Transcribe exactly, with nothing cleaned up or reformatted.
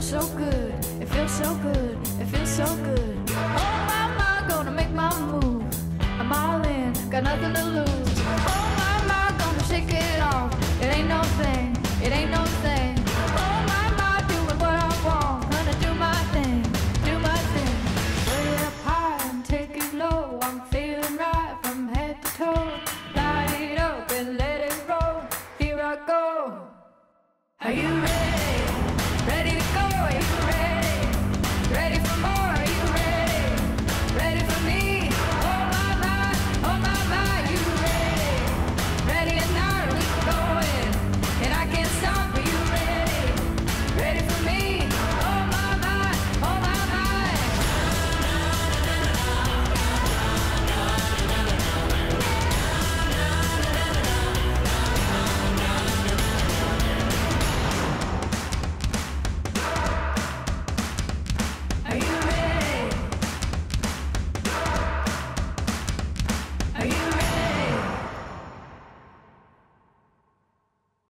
so good, it feels so good, it feels so good. Oh my, my, gonna make my move. I'm all in, got nothing to lose. Oh my, my, gonna shake it off. It ain't no thing, it ain't no thing.